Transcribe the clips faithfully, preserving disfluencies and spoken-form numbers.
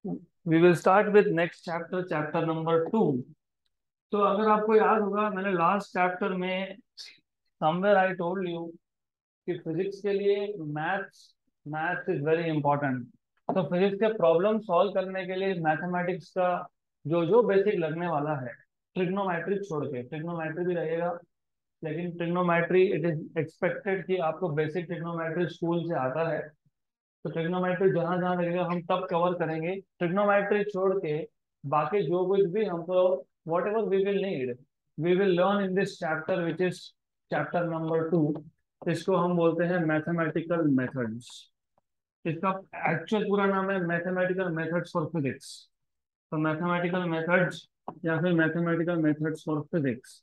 We will start with next chapter, chapter number two. तो अगर आपको याद होगा, मैंने लास्ट चैप्टर में समवेयर आई टोल्ड यू कि फिजिक्स के लिए maths maths is very important. तो फिजिक्स के प्रॉब्लम सॉल्व करने के लिए मैथमेटिक्स का जो जो बेसिक लगने वाला है, ट्रिग्नोमेट्री छोड़ के, ट्रिग्नोमेट्री भी रहेगा, लेकिन ट्रिग्नोमेट्री इट इज एक्सपेक्टेड कि आपको बेसिक ट्रिग्नोमेट्री स्कूल से आता है। तो ट्रिग्नोमेट्री जहां जहां लगेगा हम तब कवर करेंगे। ट्रिग्नोमेट्री छोड़ के बाकी जो कुछ भी हमको, whatever we will need, we will learn in this chapter which is chapter number two. इसको हम बोलते हैं मैथमेटिकल मेथड्स। इसका एक्चुअल पूरा नाम है मैथमेटिकल मेथड्स फॉर फिजिक्स। तो मैथमेटिकल मेथड्स या फिर मैथमेटिकल मेथड्स फॉर फिजिक्स,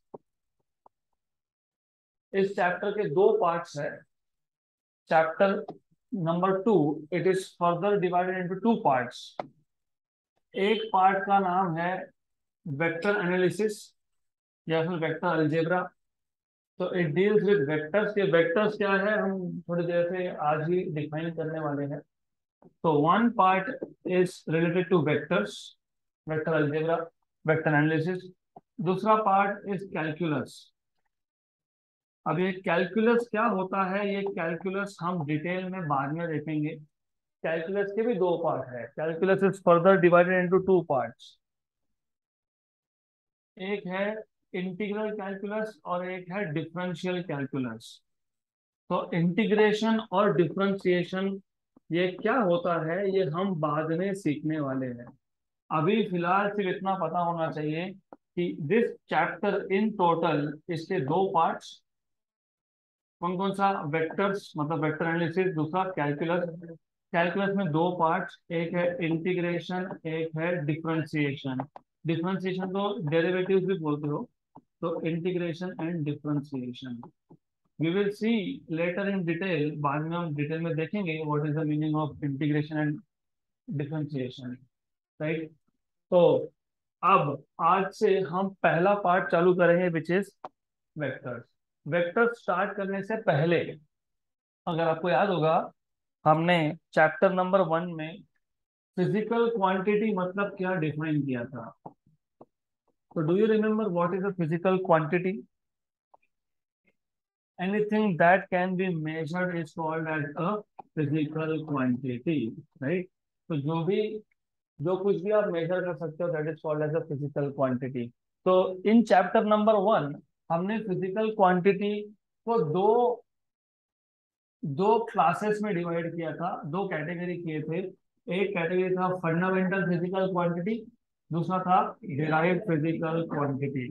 इस चैप्टर के दो पार्ट्स है। Chapter number two, it is further divided into two parts. एक पार्ट का नाम है वेक्टर एनालिसिस या फिर वेक्टर अलजेब्रा। तो इट डील्स विद वेक्टर्स। ये वेक्टर्स क्या है हम थोड़ी देर से आज ही डिफाइन करने वाले हैं। तो one part is related to vectors, vector algebra, vector analysis. दूसरा पार्ट इज कैलकुलस। अब ये कैलकुलस क्या होता है, ये कैलकुलस हम डिटेल में बाद में देखेंगे। कैलकुलस के भी दो पार्ट है। Calculus is further divided into two parts. एक है इंटीग्रल कैलकुलस और एक है डिफरेंशियल कैलकुलस। तो इंटीग्रेशन और डिफरेंशिएशन ये क्या होता है, ये हम बाद में सीखने वाले हैं। अभी फिलहाल सिर्फ इतना पता होना चाहिए कि दिस चैप्टर इन टोटल, इसके दो पार्ट्स कौन कौन सा, वेक्टर्स मतलब वेक्टर एनालिसिस, दूसरा कैलकुलस। कैलकुलस में दो पार्ट्स, एक है इंटीग्रेशन, एक है डिफरेंशिएशन। डिफरेंशिएशन तो डेरिवेटिव्स भी बोलते हो। तो integration and differentiation we will see later in detail. बाद में हम डिटेल में देखेंगे what is the meaning of integration and differentiation, right. तो अब आज से हम पहला पार्ट चालू करेंगे which is vectors. Vectors start करने से पहले अगर आपको याद होगा, हमने चैप्टर नंबर वन में फिजिकल क्वांटिटी मतलब क्या डिफाइन किया था। तो do you remember what is a physical quantity? Anything that can be measured is called as a physical quantity, right. तो जो भी जो कुछ भी आप मेजर कर सकते हो that is called as a physical quantity. तो इन चैप्टर नंबर वन हमने फिजिकल क्वांटिटी को दो दो क्लासेस में डिवाइड किया था, दो कैटेगरी किए थे। एक कैटेगरी था फंडामेंटल फिजिकल क्वांटिटी, दूसरा था डिराइव्ड फिजिकल क्वांटिटी।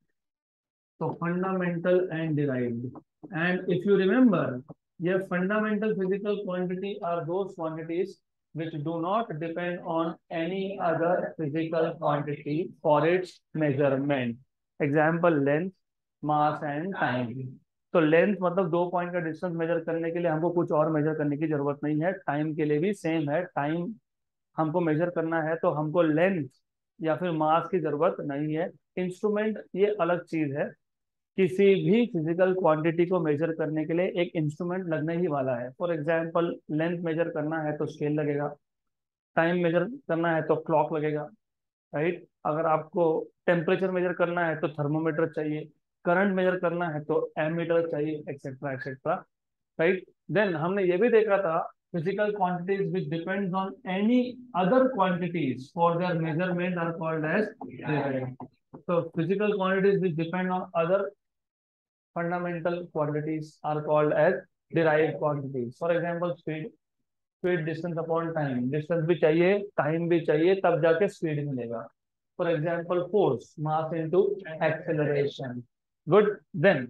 तो fundamental and derived, and if you remember, ये fundamental physical quantity are those quantities which do not depend on any other physical quantity for its measurement. Example, length, mass and time. तो length मतलब दो point का distance measure करने के लिए हमको कुछ और मेजर करने की जरूरत नहीं है। टाइम के लिए भी सेम है। टाइम हमको मेजर करना है तो हमको लेंथ या फिर मास की जरूरत नहीं है। इंस्ट्रूमेंट ये अलग चीज है। किसी भी फिजिकल क्वांटिटी को मेजर करने के लिए एक इंस्ट्रूमेंट लगने ही वाला है। फॉर एग्जांपल, लेंथ मेजर करना है तो स्केल लगेगा, टाइम मेजर करना है तो क्लॉक लगेगा, राइट। अगर आपको टेम्परेचर मेजर करना है तो थर्मोमीटर चाहिए, करंट मेजर करना है तो एमीटर चाहिए, एक्सेट्रा एक्सेट्रा, राइट। देन हमने ये भी देखा था physical quantities which depends on any other quantities for their measurement are called as derived. तो physical quantities which depend on other fundamental quantities are called as derived quantities. For example, speed, speed distance upon time, distance भी चाहिए, time भी चाहिए, तब जाके speed मिलेगा। For example, force, mass into acceleration. Good. Then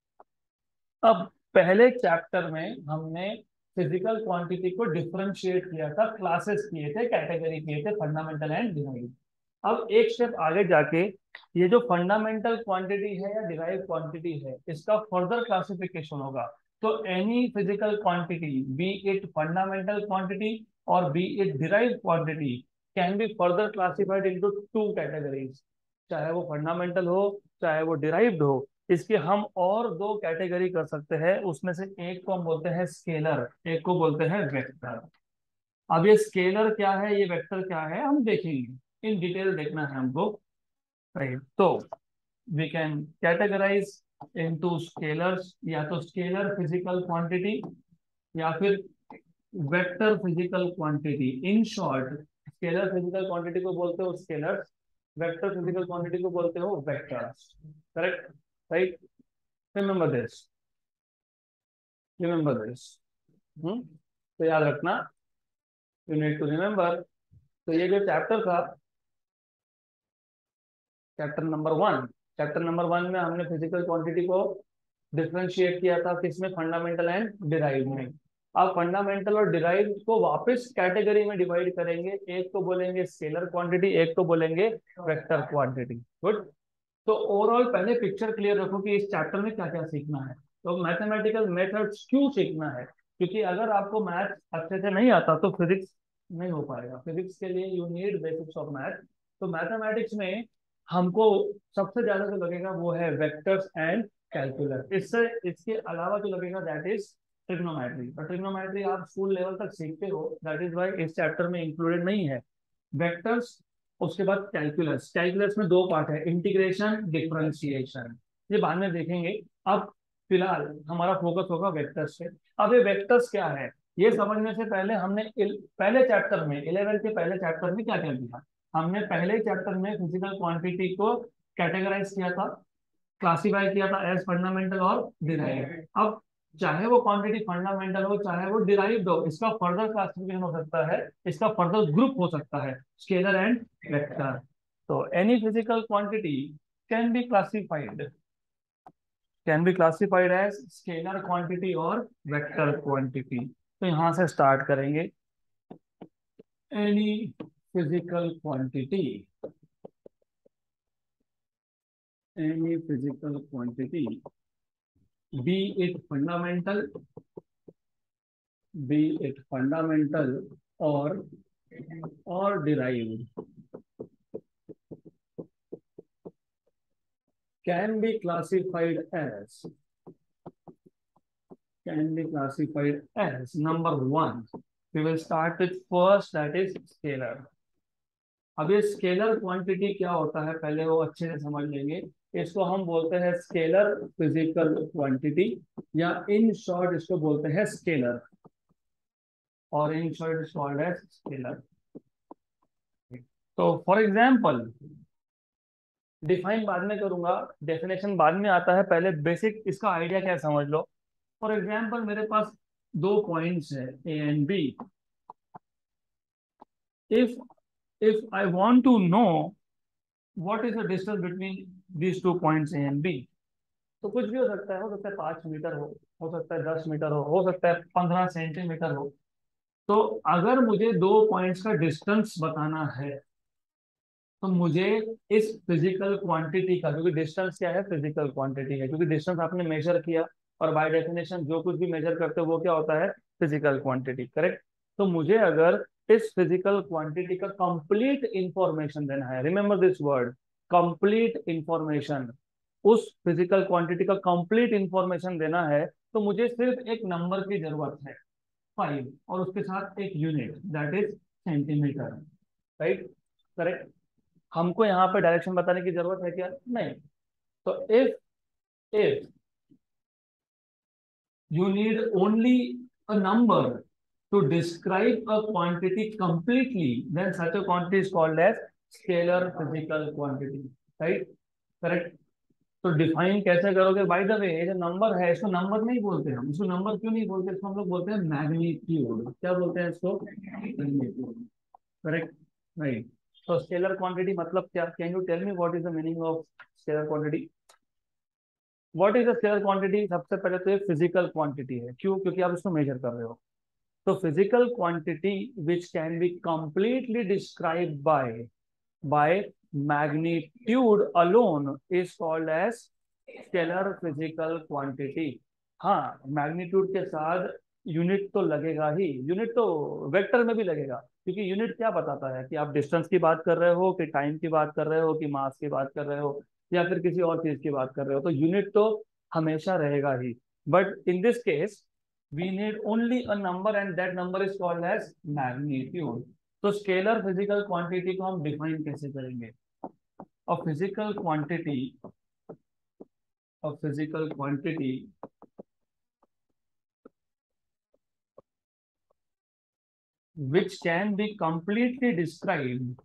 अब पहले chapter में हमने फिजिकल क्वांटिटी को डिफरेंशिएट किया था, क्लासेस किए थे, कैटेगरी किए थे, फंडामेंटल एंड डिराइव्ड। अब एक स्टेप आगे जाके ये जो फंडामेंटल क्वांटिटी है या डिराइव क्वांटिटी है, इसका फर्दर क्लासिफिकेशन होगा। तो any physical quantity, be it fundamental quantity और be it derive quantity, can be further classified into two categories. चाहे वो फंडामेंटल हो, चाहे वो डिराइव्ड हो। इसके हम और दो कैटेगरी कर सकते हैं। उसमें से एक को हम बोलते हैं स्केलर, एक को बोलते हैं वेक्टर। अब ये स्केलर क्या है, ये वेक्टर क्या है, हम देखेंगे, इन डिटेल देखना है हमको, राइट। तो we can categorize into scalars, या तो स्केलर फिजिकल क्वांटिटी या फिर vector physical quantity. In short, scalar physical quantity को बोलते हो स्केलर्स, वेक्टर फिजिकल क्वांटिटी को बोलते हो vectors, correct, right. Remember this, remember this. Hmm तो याद रखना, यू नीड टू रिमेंबर। तो ये जो चैप्टर था, chapter number one, chapter number one में हमने फिजिकल क्वांटिटी को डिफरेंशिएट किया था किसमें, फंडामेंटल एंड डिराइव में। अब फंडामेंटल और डिराइव को वापस कैटेगरी में डिवाइड करेंगे, एक को बोलेंगे स्केलर क्वांटिटी, एक को बोलेंगे वेक्टर क्वांटिटी। गुड। तो ओवरऑल पहले पिक्चर क्लियर रखो कि इस चैप्टर में क्या क्या सीखना है। तो मैथमेटिकल मेथड्स क्यों सीखना है, क्योंकि अगर आपको मैथ अच्छे से नहीं आता तो फिजिक्स नहीं हो पाएगा। फिजिक्स के लिए you need basics of math. तो मैथमेटिक्स में हमको सबसे ज्यादा जो लगेगा वो है वेक्टर्स एंड कैलकुलस। इससे इसके अलावा जो लगेगा दैट इज ट्रिग्नोमेट्री। और ट्रिग्नोमेट्री आप स्कूल लेवल तक सीखते हो, दैट इज वाई इस चैप्टर में इंक्लूडेड नहीं है। वेक्टर्स, उसके बाद कैलकुलस। कैलकुलस में दो पार्ट है, इंटीग्रेशन, डिफरेंशिएशन, ये बाद में देखेंगे। अब फिलहाल हमारा फोकस होगा वेक्टर्स पे। अब ये वेक्टर्स क्या है, ये समझने से पहले हमने इल, पहले चैप्टर में, इलेवेंथ के पहले चैप्टर में क्या क्या किया, हमने पहले चैप्टर में फिजिकल क्वांटिटी को कैटेगराइज किया था, क्लासिफाई किया था एज फंडामेंटल और डिराइव। अब चाहे वो क्वांटिटी फंडामेंटल हो चाहे वो डिराइव्ड हो, इसका फर्दर क्लासिफिकेशन हो सकता है, इसका फर्दर ग्रुप हो सकता है, स्केलर एंड वेक्टर। तो any physical quantity can be classified, can be classified as scalar quantity और वेक्टर क्वांटिटी। तो यहां से स्टार्ट करेंगे। Any physical quantity, any physical quantity, be it fundamental, be it fundamental or or derived, can be classified as, can be classified as number one. We will start with first, that is scalar. अब ये scalar quantity क्या होता है पहले वो अच्छे से समझ लेंगे। इसको हम बोलते हैं स्केलर फिजिकल क्वांटिटी, या इन शॉर्ट इसको बोलते हैं स्केलर, और in short is called as scalar. तो फॉर एग्जांपल, डिफाइन बाद में करूंगा, डेफिनेशन बाद में आता है, पहले बेसिक इसका आइडिया क्या है समझ लो। फॉर एग्जांपल मेरे पास दो पॉइंट्स है A and B. If if I want to know what is the distance between these two points A and B, तो कुछ भी हो सकता है, हो सकता है पांच मीटर हो हो सकता है दस मीटर हो हो सकता है पंद्रह सेंटीमीटर हो। तो अगर मुझे दो पॉइंट्स का डिस्टेंस बताना है तो मुझे इस फिजिकल क्वांटिटी का, क्योंकि डिस्टेंस क्या है, फिजिकल क्वांटिटी है, क्योंकि डिस्टेंस आपने मेजर किया, और बाय डेफिनेशन जो कुछ भी मेजर करते हो वो क्या होता है, फिजिकल क्वांटिटी, करेक्ट। तो मुझे अगर इस फिजिकल क्वांटिटी का कंप्लीट इंफॉर्मेशन देना है, remember this word, complete information, उस फिजिकल क्वांटिटी का कंप्लीट इंफॉर्मेशन देना है, तो मुझे सिर्फ एक नंबर की जरूरत है, फाइव, और उसके साथ एक unit, that is centimetre, right, correct. हमको यहाँ पे डायरेक्शन बताने की जरूरत है क्या, नहीं। तो if if you need only a number to describe a quantity completely, then such a quantity is called as scalar physical quantity, right, correct। तो डिफाइन कैसे करोगे, बाय द वे ये जो नंबर है इसको नंबर नहीं बोलते हम, इसको नंबर क्यों नहीं बोलते, इसको हम लोग बोलते हैं मैग्नीट्यूड। क्या बोलते हैं इसको, मैग्नीट्यूड, करेक्ट, राइट। तो स्केलर क्वांटिटी मतलब क्या, can you tell me what is the meaning of scalar quantity. What is the scalar quantity, सबसे पहले तो ये फिजिकल क्वांटिटी है, क्यों, क्योंकि आप इसको मेजर कर रहे हो। तो physical quantity which can be completely described by by magnitude alone is called as scalar physical quantity. हाँ, मैग्नीट्यूड के साथ यूनिट तो लगेगा ही, यूनिट तो वेक्टर में भी लगेगा, क्योंकि यूनिट क्या बताता है कि आप डिस्टेंस की बात कर रहे हो, कि टाइम की बात कर रहे हो, कि मास की बात कर रहे हो, या फिर किसी और चीज की बात कर रहे हो, तो यूनिट तो हमेशा रहेगा ही। But in this case we need only a number and that number is called as magnitude. तो स्केलर फिजिकल क्वांटिटी को हम डिफाइन कैसे करेंगे? A physical quantity a physical quantity which can be completely described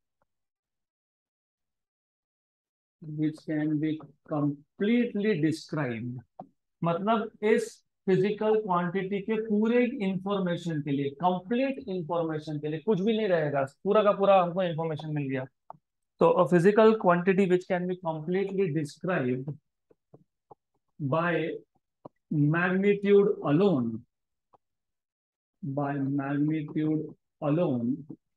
which can be completely described मतलब इस physical quantity के पूरे information के लिए, कंप्लीट इंफॉर्मेशन के लिए, कुछ भी नहीं रहेगा, पूरा का पूरा हमको इंफॉर्मेशन मिल गया। तो a physical quantity which can be completely described by magnitude alone by magnitude alone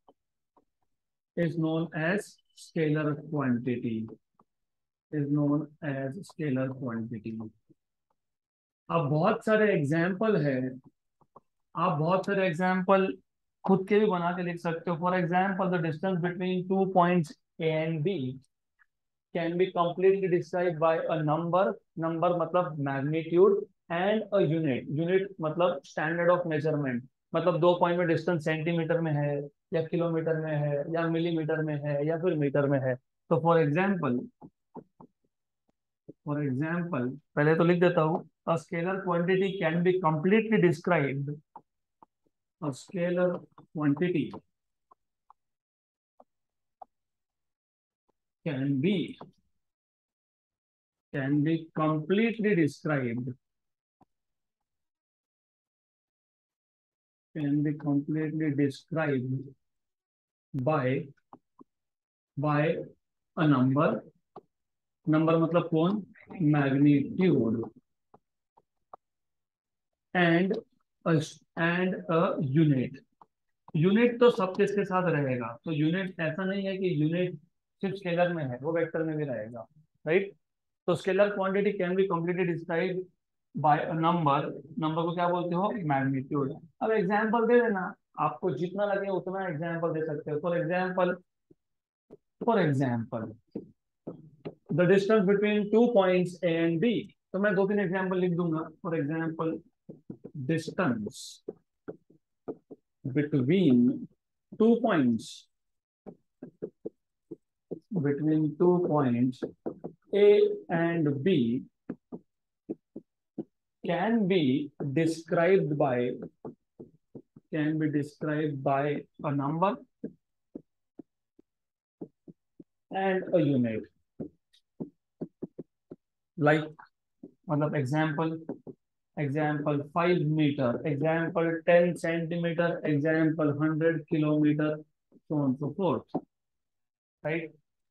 is known as scalar quantity is known as scalar quantity। अब बहुत सारे एग्जाम्पल है, आप बहुत सारे एग्जाम्पल खुद के भी बना के लिख सकते हो। For example the distance between two points A and B can be completely describe by a number, number मतलब magnitude, and a unit, unit मतलब स्टैंडर्ड ऑफ मेजरमेंट, मतलब दो पॉइंट में डिस्टेंस सेंटीमीटर में है या किलोमीटर में है या मिलीमीटर में है या फिर मीटर में है। तो फॉर एग्जाम्पल फॉर एग्जाम्पल पहले तो लिख देता हूँ, a scalar quantity can be completely described a scalar quantity can be can be completely described can be completely described by by a number, number मतलब कौन, magnitude, and a and a unit। Unit तो सब किसके साथ रहेगा, तो unit ऐसा नहीं है कि यूनिट सिर्फ स्केलर में है, वो वेक्टर में भी रहेगा, राइट। तो scalar quantity can be completely describe by a number, number को क्या बोलते हो, मैग्नीट्यूड। अब एग्जांपल दे देना, आपको जितना लगे उतना एग्जांपल दे सकते हो। For example for example the distance between two points A and B, तो मैं दो तीन एग्जांपल लिख दूंगा। For example distance between two points between two points A and B can be described by can be described by a number and a unit, like मतलब example example five meter, example ten centimeter, example one hundred kilometer, so on so forth, right।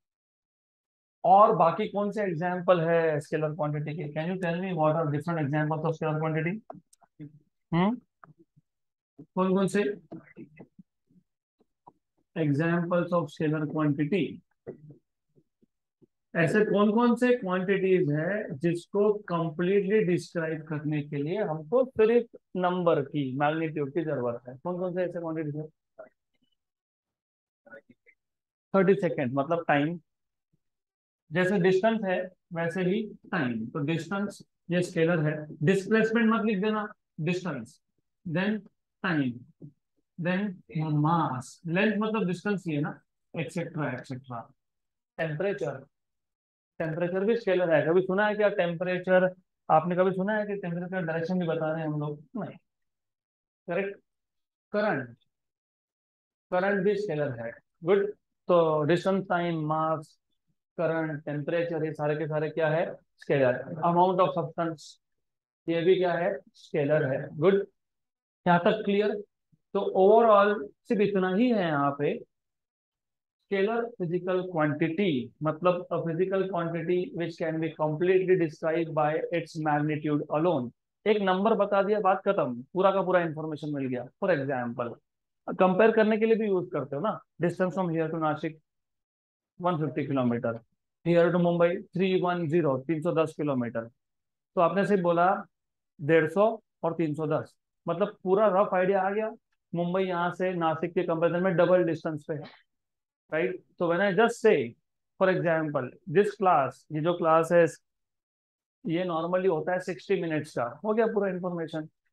और बाकी कौन से example है scalar quantity के? Can you tell me what are different examples of scalar quantity? Hmm कौन कौन से examples of scalar quantity? ऐसे कौन कौन से क्वांटिटीज है जिसको कंप्लीटली डिस्क्राइब करने के लिए हमको सिर्फ नंबर की, मैग्नीट्यूड की जरूरत है? कौन कौन से ऐसे क्वांटिटीज है? थर्टी सेकेंड मतलब टाइम, जैसे डिस्टेंस है वैसे ही टाइम। तो डिस्टेंस ये स्केलर है, डिस्प्लेसमेंट मत लिख देना, distance, then time, then mass, length मतलब डिस्टेंस ही है ना, एक्सेट्रा एक्सेट्रा। टेम्परेचर, टेम्परेचर भी स्केलर है। कभी सुना है क्या टेम्परेचर? आपने कभी सुना है कि टेम्परेचर डायरेक्शन भी बता रहे हैं हम लोग? नहीं, करेक्ट। करंट, करंट भी स्केलर है, गुड। तो distance, time, mass, current, temperature, ये सारे के सारे क्या है, स्केलर। अमाउंट ऑफ सब्सटेंस, ये भी क्या है, स्केलर है, गुड। यहाँ तक क्लियर? तो ओवरऑल सिर्फ इतना ही है यहाँ पे। स्केलर फिजिकल क्वांटिटी मतलब a physical quantity which can be completely describe by its magnitude alone. एक नंबर बता दिया, बात खत्म, पूरा का पूरा इंफॉर्मेशन मिल गया। फॉर एग्जाम्पल कंपेयर करने के लिए भी यूज करते हो ना, distance from here to Nashik one fifty kilometre, here to Mumbai three one zero तीन सौ दस किलोमीटर। तो आपने सिर्फ बोला डेढ़ सौ और तीन सौ दस, मतलब पूरा रफ आइडिया आ गया। मुंबई यहाँ से नासिक के कंपेरिजन में डबल डिस्टेंस पे है, राइट। तो when I just say for example this class, ये जो क्लास है ये नॉर्मली होता है सिक्सटी मिनट्स का, हो गया पूरा इन्फॉर्मेशन।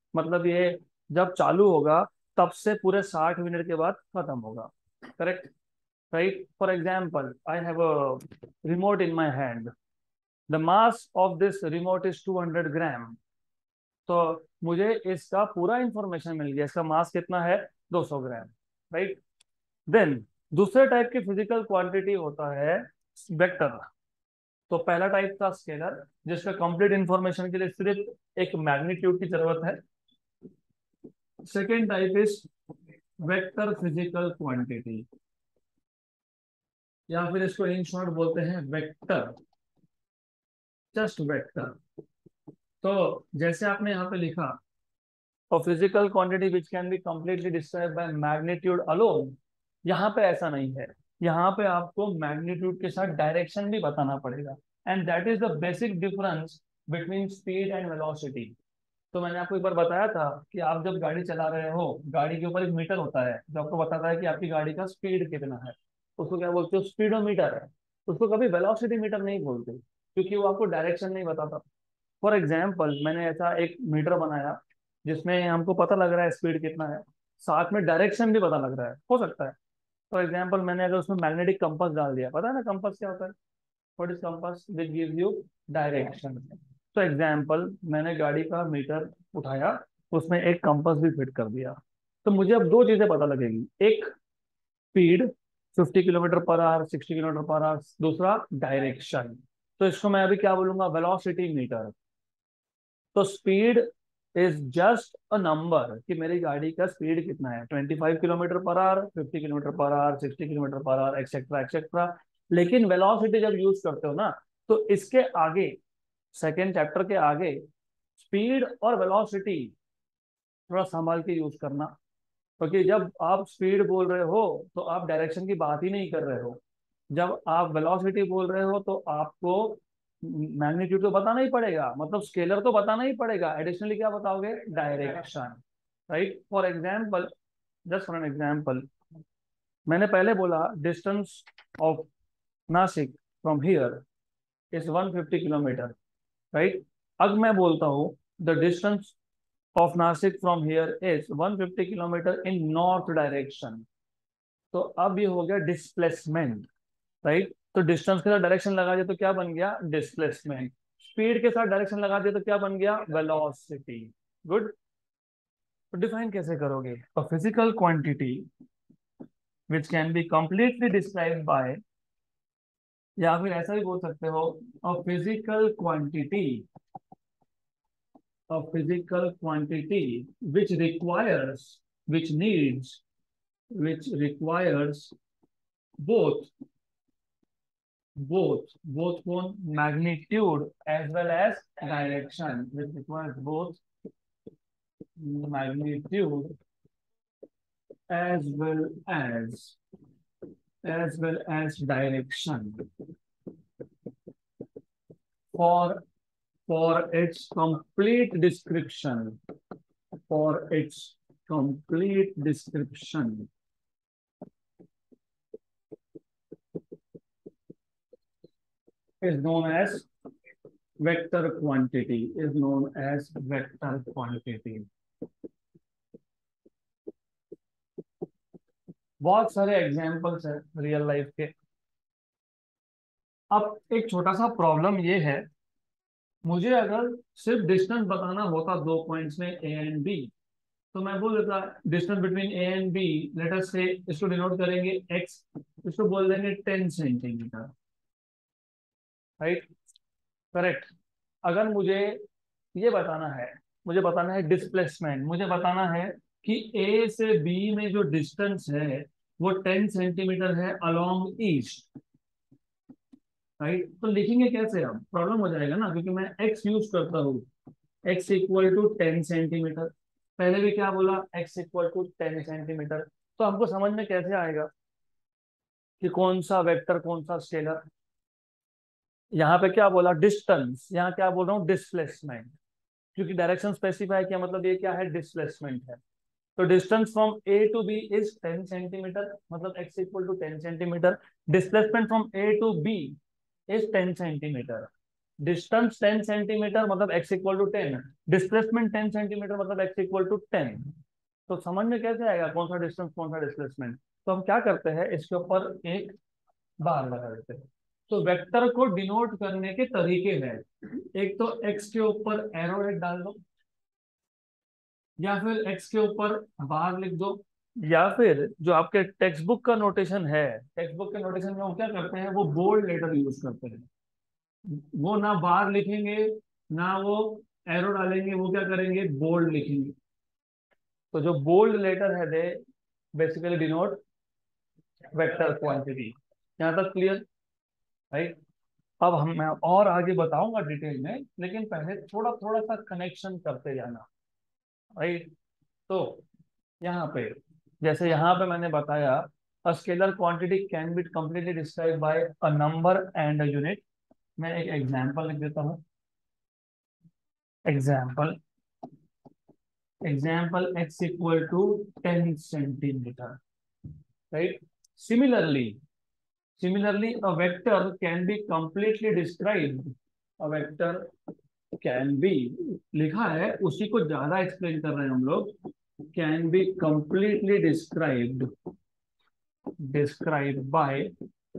मतलब ये जब चालू होगा तब से पूरे साठ मिनट के बाद खत्म होगा। Correct, right. For example, I have a remote in my hand, the mass of this remote is two hundred gram. तो मुझे इसका पूरा इंफॉर्मेशन मिल गया, इसका मास कितना है, दो सौ ग्राम, राइट। देन दूसरे टाइप की फिजिकल क्वांटिटी होता है वेक्टर। तो पहला टाइप था स्केलर, जिसका कंप्लीट इंफॉर्मेशन के लिए सिर्फ एक मैग्नीट्यूड की जरूरत है। Second type is vector physical quantity, या फिर इसको इन शॉर्ट बोलते हैं वेक्टर, जस्ट वेक्टर। तो जैसे आपने यहाँ पे लिखा, और physical quantity which can be completely describe by magnitude alone, यहाँ पे ऐसा नहीं है। यहाँ पे आपको मैग्नीट्यूड के साथ डायरेक्शन भी बताना पड़ेगा, and that is the basic difference between speed and velocity. तो मैंने आपको एक बार बताया था कि आप जब गाड़ी चला रहे हो, गाड़ी के ऊपर एक मीटर होता है जो आपको बताता है कि आपकी गाड़ी का स्पीड कितना है। उसको क्या बोलते हो, स्पीडोमीटर है। उसको कभी वेलोसिटी मीटर नहीं बोलते, क्योंकि वो आपको डायरेक्शन नहीं बताता। फॉर एग्जाम्पल, मैंने ऐसा एक मीटर बनाया जिसमें हमको पता लग रहा है स्पीड कितना है, साथ में डायरेक्शन भी पता लग रहा है, हो सकता है। फॉर एग्जाम्पल, मैंने अगर उसमें मैग्नेटिक कंपास डाल दिया, पता है ना कंपास क्या होता है, what is compass, which gives you direction. तो एग्जाम्पल, मैंने गाड़ी का मीटर उठाया, उसमें एक कंपास भी फिट कर दिया। तो मुझे अब दो चीजें पता लगेगी, एक speed fifty kilometre per hour, sixty kilometre per hour, दूसरा डायरेक्शन। तो इसको मैं अभी क्या बोलूंगा, वेलोसिटी मीटर। तो speed is just a number कि मेरी गाड़ी का स्पीड कितना है, twenty five kilometre per hour, fifty kilometre per hour, sixty kilometre per hour, et cetera et cetera. लेकिन वेलोसिटी जब यूज करते हो ना, तो इसके आगे, सेकेंड चैप्टर के आगे, स्पीड और वेलोसिटी थोड़ा संभाल के यूज करना। क्योंकि जब आप स्पीड बोल रहे हो तो आप डायरेक्शन की बात ही नहीं कर रहे हो। जब आप वेलोसिटी बोल रहे हो तो आपको मैग्नीट्यूड तो बताना ही पड़ेगा, मतलब स्केलर तो बताना ही पड़ेगा, एडिशनली क्या बताओगे, direction, right. For example, just for an example, मैंने पहले बोला distance of Nashik from here is one fifty kilometre, right. अब मैं बोलता हूँ the distance of Nashik from here is one fifty kilometre in north direction. तो अब ये हो गया डिस्प्लेसमेंट, राइट। तो डिस्टेंस के साथ डायरेक्शन लगा दिया तो क्या बन गया, डिस्प्लेसमेंट। स्पीड के साथ डायरेक्शन लगा दिया तो क्या बन गया, वेलोसिटी। गुड। तो डिफाइन कैसे करोगे, a physical quantity which can be completely described by, या फिर ऐसा भी बोल सकते हो, a physical quantity, a physical quantity which requires, which needs, which requires both both both one magnitude as well as direction, which requires both magnitude as well as as well as direction for for its complete description, for its complete description is known as vector quantity, is known as vector quantity. बहुत सारे examples है real life के। अब एक छोटा सा problem ये है, मुझे अगर सिर्फ डिस्टेंस बताना होता दो पॉइंट्स में ए एंड बी, तो मैं बोल देता distance between A and B, let us say इसको डिनोट करेंगे एक्स, इसको बोल देंगे टेन सेंटीमीटर, राइट, करेक्ट। अगर मुझे ये बताना है, मुझे बताना है डिस्प्लेसमेंट, मुझे बताना है कि ए से बी में जो डिस्टेंस है वो टेन सेंटीमीटर है अलोंग ईस्ट, राइट। तो लिखेंगे कैसे, अब प्रॉब्लम हो जाएगा ना, क्योंकि मैं एक्स यूज करता हूँ, X equal to ten centimetre. पहले भी क्या बोला, X equal to ten centimetre. तो हमको समझ में कैसे आएगा कि कौन सा वेक्टर कौन सा स्केलर। यहाँ पे क्या बोला, डिस्टेंस, यहाँ क्या बोल रहा हूँ, डिस्प्लेसमेंट, क्योंकि डायरेक्शन स्पेसिफाई किया, मतलब ये क्या है, डिस्प्लेसमेंट है। तो distance from A to B is ten centimetre, मतलब X equal to ten centimetre. Displacement from A to B is ten centimetre. Distance ten centimetre मतलब X equal to ten, displacement ten centimetre मतलब X equal to ten. तो समझ में कैसे आएगा कौन सा डिस्टेंस कौन सा डिस्प्लेसमेंट? तो हम क्या करते हैं, इसके ऊपर एक बार लगा देते हैं। तो वेक्टर को डिनोट करने के तरीके हैं, एक तो एक्स के ऊपर एरो हेड डाल दो, या फिर एक्स के ऊपर बार लिख दो, या फिर जो आपके टेक्स्ट बुक का नोटेशन है, टेक्स्ट बुक के नोटेशन में वो क्या करते हैं, वो बोल्ड लेटर यूज करते हैं। वो ना बार लिखेंगे ना वो एरो डालेंगे, वो क्या करेंगे, बोल्ड लिखेंगे। तो जो बोल्ड लेटर है they basically denote vector quantity. यहाँ तक क्लियर? राइट। अब हम मैं और आगे बताऊंगा डिटेल में, लेकिन पहले थोड़ा थोड़ा सा कनेक्शन करते जाना। राइट। तो यहाँ पे, जैसे यहाँ पे मैंने बताया, a scalar quantity can be completely describe by a number and a unit. मैं एक एग्जांपल लिख देता हूँ। Example example x equal to ten centimetre. Right. Similarly similarly a vector can be completely described. A vector can be, लिखा है उसी को ज्यादा एक्सप्लेन कर रहे हैं हम लोग। Can be completely described described by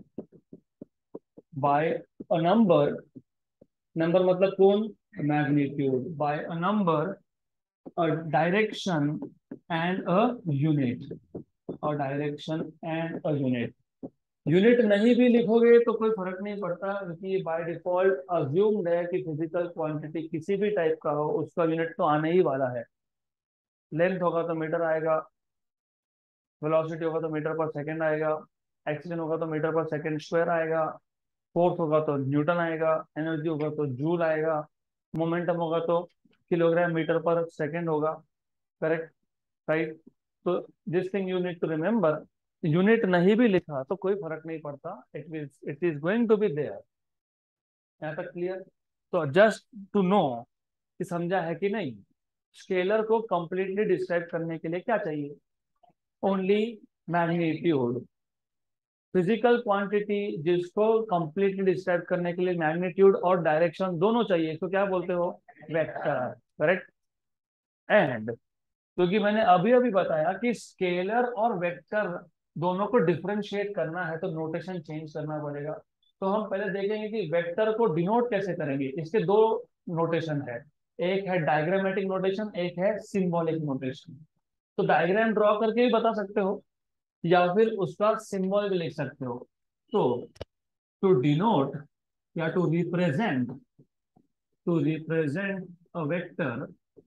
by a number. Number मतलब कौन, magnitude, by a number, a direction and a unit, a direction and a unit. Unit नहीं भी लिखोगे तो कोई फर्क नहीं पड़ता, क्योंकि बाय डिफॉल्ट अज्यूम्ड है कि फिजिकल क्वांटिटी किसी भी टाइप का हो उसका यूनिट तो आने ही वाला है। लेंथ होगा तो मीटर आएगा, वेलोसिटी होगा तो मीटर पर सेकंड आएगा, एक्सीलेरेशन होगा तो मीटर पर सेकंड स्क्वायर आएगा, फोर्स होगा तो न्यूटन आएगा, एनर्जी होगा तो जूल आएगा, मोमेंटम होगा तो किलोग्राम मीटर पर सेकंड होगा। करेक्ट। राइट। तो this thing you need to remember, unit नहीं भी लिखा तो कोई फर्क नहीं पड़ता, it is it is going to be there. यहाँ तक क्लियर? तो जस्ट टू नो कि समझा है कि नहीं, स्केलर को कंप्लीटली डिस्क्राइब करने के लिए क्या चाहिए, ओनली मैग्नीट्यूड। फिजिकल क्वांटिटी जिसको कंप्लीटली डिस्क्राइब करने के लिए मैग्नीट्यूड और डायरेक्शन दोनों चाहिए, इसको क्या बोलते हो, वेक्टर। करेक्ट। एंड क्योंकि मैंने अभी अभी बताया कि स्केलर और वेक्टर दोनों को डिफरेंशिएट करना है तो नोटेशन चेंज करना पड़ेगा। तो हम पहले देखेंगे कि वेक्टर को डिनोट कैसे करेंगे। इसके दो नोटेशन है, एक है डायग्रामेटिक नोटेशन, एक है सिंबॉलिक नोटेशन। तो डायग्राम ड्रॉ करके भी बता सकते हो, या फिर उसका सिंबल भी लिख सकते हो। तो टू डिनोट या to represent to represent a vector,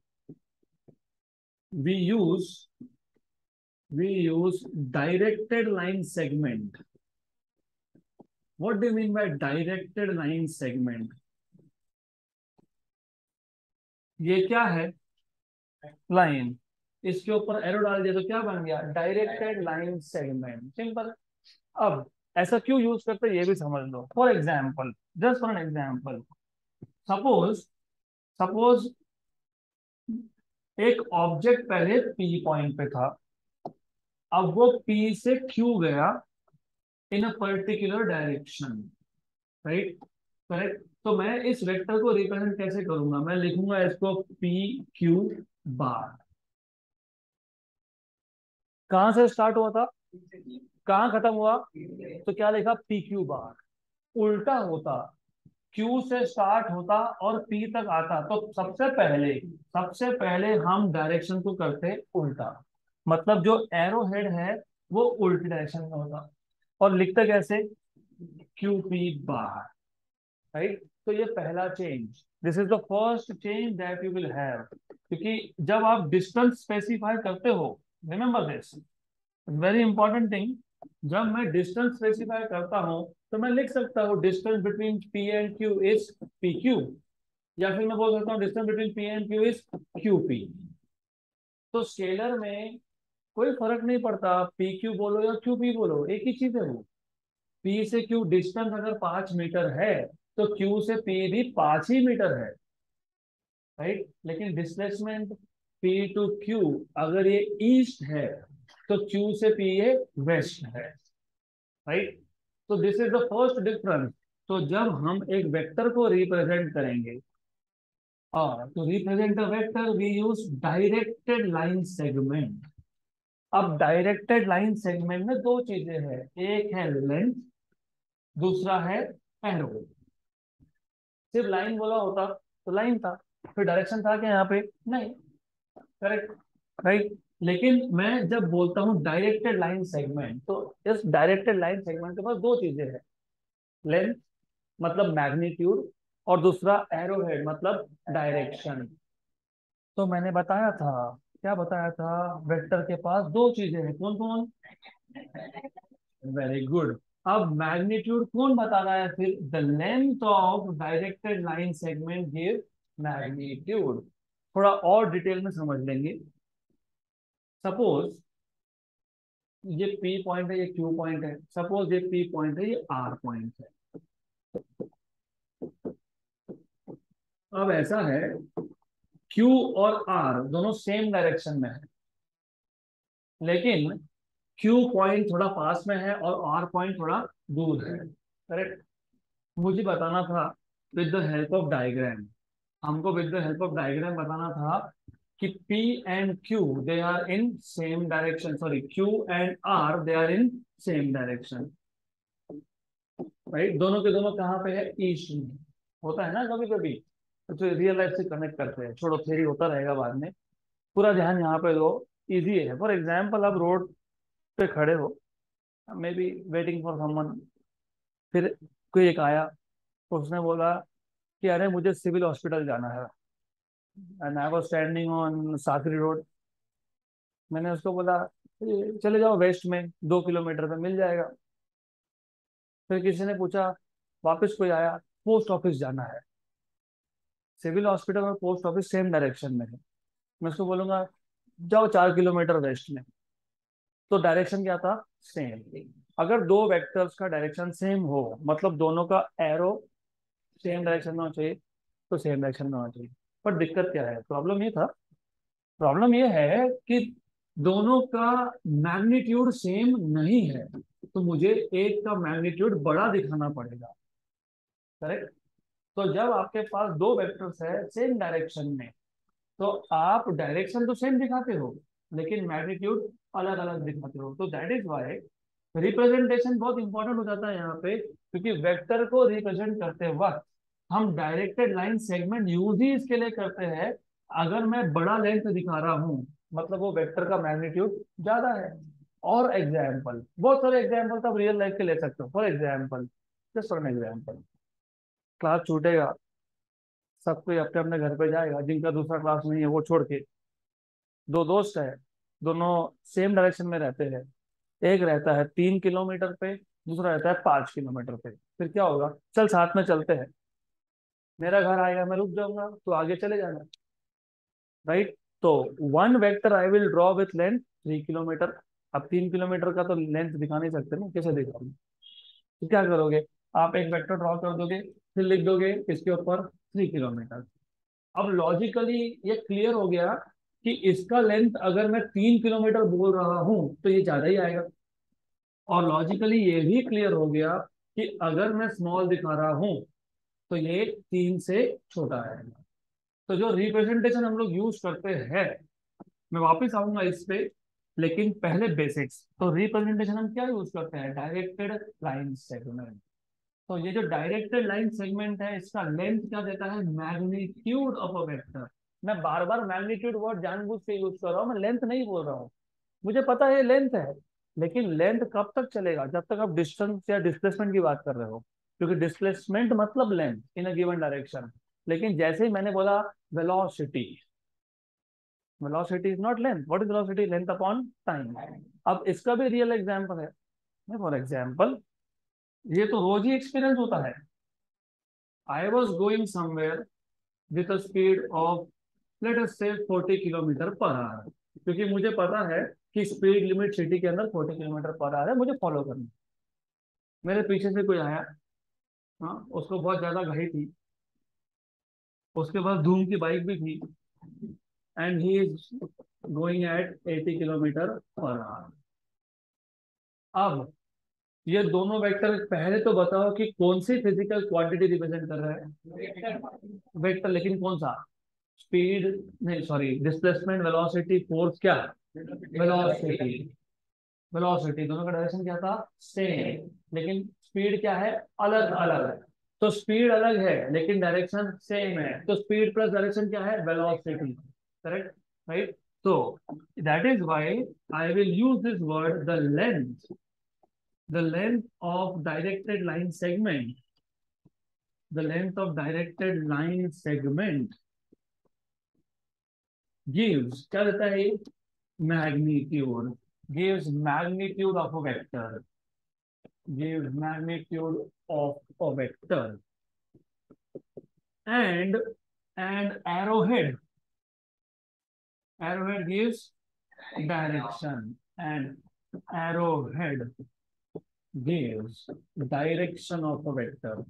we use we use directed line segment. What do you mean by directed line segment? ये क्या है, लाइन, इसके ऊपर एरो डाल दिया तो क्या बन गया, डायरेक्टेड लाइन सेगमेंट। सिंपल। अब ऐसा क्यों यूज करते हैं ये भी समझ लो। For example, just for an example, suppose suppose एक ऑब्जेक्ट पहले पी पॉइंट पे था, अब वो पी से क्यू गया in a particular direction. Right. Correct. तो मैं इस वेक्टर को रिप्रेजेंट कैसे करूंगा, मैं लिखूंगा इसको पी क्यू बार। कहां से स्टार्ट हुआ था, कहां खत्म हुआ, तो क्या लिखा, पी क्यू बार। उल्टा होता, क्यू से स्टार्ट होता और पी तक आता, तो सबसे पहले सबसे पहले हम डायरेक्शन को करते उल्टा। मतलब जो एरो हेड है वो उल्टी डायरेक्शन में होता, और लिखते कैसे, क्यू पी बार। राइट। तो ये पहला change, this is the first change that you will have. क्योंकि जब आप डिस्टेंस स्पेसिफाई करते हो, remember this very important thing, जब मैं डिस्टेंस स्पेसिफाई करता हूं तो मैं लिख सकता हूँ distance between P and Q is P Q, या फिर मैं बोल सकता हूँ distance between P and Q is Q P. तो स्केलर में कोई फर्क नहीं पड़ता, पी क्यू बोलो या क्यू पी बोलो, एक ही चीज है वो। पी से क्यू डिस्टेंस अगर पांच मीटर है तो क्यू से पी भी पांच ही मीटर है। राइट। लेकिन डिस्प्लेसमेंट पी टू क्यू अगर ये ईस्ट है तो क्यू से पी ये वेस्ट है। राइट। तो this is the first difference. तो जब हम एक वेक्टर को रिप्रेजेंट करेंगे, और to represent a vector we use directed line segment. अब डायरेक्टेड लाइन सेगमेंट में दो चीजें हैं, एक है लेंथ, दूसरा है एरो। सिर्फ लाइन बोला होता तो लाइन था, फिर डायरेक्शन था क्या यहाँ पे? नहीं। Correct, right. लेकिन मैं जब बोलता हूँ डायरेक्टेड लाइन सेगमेंट, तो इस डायरेक्टेड लाइन सेगमेंट के पास दो चीजें हैं, लेंथ मतलब मैग्नीट्यूड, और दूसरा एरो हेड मतलब डायरेक्शन। तो मैंने बताया था, क्या बताया था, वेक्टर के पास दो चीजें हैं, कौन कौन? Very good. अब मैग्नीट्यूड कौन बता रहा है फिर? The length of directed line segment give magnitude. थोड़ा और डिटेल में समझ लेंगे। सपोज ये P पॉइंट है, ये Q पॉइंट है, सपोज ये P पॉइंट है, ये R पॉइंट है। अब ऐसा है, Q और R दोनों सेम डायरेक्शन में है, लेकिन Q पॉइंट थोड़ा पास में है और R पॉइंट थोड़ा दूर है। करेक्ट। मुझे बताना था with the help of diagram, हमको with the help of diagram बताना था कि P and Q they are in same direction, sorry Q and R they are in same direction, right. दोनों के दोनों कहाँ पे है? ईस्ट में। होता है ना कभी कभी, तो रियल लाइफ से कनेक्ट करते हैं, छोड़ो थ्योरी होता रहेगा बाद में, पूरा ध्यान यहाँ पे दो। इजी है। फॉर एग्जाम्पल आप रोड पे खड़े हो, maybe waiting for someone, फिर कोई एक आया, तो उसने बोला कि अरे मुझे सिविल हॉस्पिटल जाना है, and I was standing on Sakri road. मैंने उसको बोला "ये चले जाओ वेस्ट में, दो किलोमीटर पे मिल जाएगा"। फिर किसी ने पूछा, वापस कोई आया, पोस्ट ऑफिस जाना है, सिविल हॉस्पिटल और पोस्ट ऑफिस सेम डायरेक्शन में है, मैं उसको बोलूंगा जाओ चार किलोमीटर वेस्ट में। तो डायरेक्शन क्या था? सेम। अगर दो वेक्टर्स का डायरेक्शन सेम हो, मतलब दोनों का एरो सेम डायरेक्शन में होना चाहिए, तो सेम डायरेक्शन में होना चाहिए। पर दिक्कत क्या है, प्रॉब्लम ये था, प्रॉब्लम ये है कि दोनों का मैग्नीट्यूड सेम नहीं है, तो मुझे एक का मैग्नीट्यूड बड़ा दिखाना पड़ेगा। करेक्ट। तो जब आपके पास दो वेक्टर्स है सेम डायरेक्शन में, तो आप डायरेक्शन तो सेम दिखाते हो, लेकिन मैग्नीट्यूड अलग अलग दिखाते हो। तो दैट इज वाई रिप्रेजेंटेशन बहुत इंपॉर्टेंट हो जाता है यहाँ पे, क्योंकि वेक्टर को रिप्रेजेंट करते वक्त हम डायरेक्टेड लाइन सेगमेंट यूज ही इसके लिए करते हैं। अगर मैं बड़ा लेंथ दिखा रहा हूँ, मतलब वो वेक्टर का मैग्नीट्यूड ज्यादा है। और एग्जाम्पल, बहुत सारे एग्जाम्पल तो आप रियल लाइफ के ले सकते हो। For example, just for an example, class छूटेगा, सब कोई अपने अपने घर पे जाएगा, जिनका दूसरा क्लास नहीं है वो छोड़ के। दो दोस्त है, दोनों सेम डायरेक्शन में रहते हैं, एक रहता है तीन किलोमीटर पे, दूसरा रहता है पांच किलोमीटर पे। फिर क्या होगा? चल साथ में चलते हैं, मेरा घर आएगा, मैं रुक जाऊंगा, तो आगे चले जाना, राइट। तो one vector I will draw with length three kilometre. अब तीन किलोमीटर का तो लेंथ दिखा नहीं सकते ना, कैसे दिखाओगे? तो क्या करोगे? आप एक वेक्टर ड्रॉ कर दोगे, फिर लिख दोगे इसके ऊपर थ्री किलोमीटर। अब लॉजिकली ये क्लियर हो गया कि इसका लेंथ अगर मैं तीन किलोमीटर बोल रहा हूं तो ये ज्यादा ही आएगा। और लॉजिकली ये भी क्लियर हो गया कि अगर मैं स्मॉल दिखा रहा हूं तो ये तीन से छोटा आएगा। तो जो रिप्रेजेंटेशन हम लोग यूज करते हैं, मैं वापस आऊंगा इस पे, लेकिन पहले बेसिक्स। तो रिप्रेजेंटेशन हम क्या यूज करते हैं? Directed line segment. तो ये जो डायरेक्टेड लाइन सेगमेंट है, इसका लेंथ क्या देता है? Magnitude of a vector. मैं बार बार मैग्नीट्यूड वर्ड जानबूझ के यूज कर रहा हूँ, मैं लेंथ नहीं बोल रहा हूँ। मुझे पता है लेंथ है, लेकिन लेंथ कब तक चलेगा? जब तक आप डिस्टेंस या डिस्प्लेसमेंट की बात कर रहे हो, क्योंकि डिस्प्लेसमेंट मतलब length in a given direction. लेकिन जैसे ही मैंने बोला velocity, velocity is not length. What is velocity? Length upon time. अब इसका भी रियल एग्जांपल है। फॉर एग्जांपल, ये तो रोज ही एक्सपीरियंस होता है। I was going somewhere with a speed of let us say forty kilometre per our, क्योंकि मुझे पता है कि स्पीड लिमिट सिटी के अंदर फोर्टी किलोमीटर पर आवर है, मुझे फॉलो करना है। मेरे पीछे से कोई आया, हाँ, उसको बहुत ज्यादा घड़ी थी, उसके पास धूम की बाइक भी थी, and he is going at eighty kilometre per hour. अब ये दोनों वेक्टर पहले तो बताओ कि कौन सी फिजिकल क्वांटिटी रिप्रेजेंट कर रहा है? वेक्टर, लेकिन कौन सा? स्पीड, नहीं सॉरी, डिस्प्लेसमेंट, वेलोसिटी, फोर्स, क्या? वेलोसिटी। वेलोसिटी दोनों का डायरेक्शन क्या था? सेम। लेकिन स्पीड क्या है? अलग अलग। तो स्पीड अलग है लेकिन डायरेक्शन सेम है, तो स्पीड प्लस डायरेक्शन क्या है? वेलोसिटी। Correct, right? तो that is why I will use this word, the length, the length of directed line segment, the length of directed line segment gives, क्या देता है ये? magnitude, gives magnitude of a vector, gives magnitude of a vector, and and arrowhead, arrowhead gives direction, and arrowhead gives direction of a vector.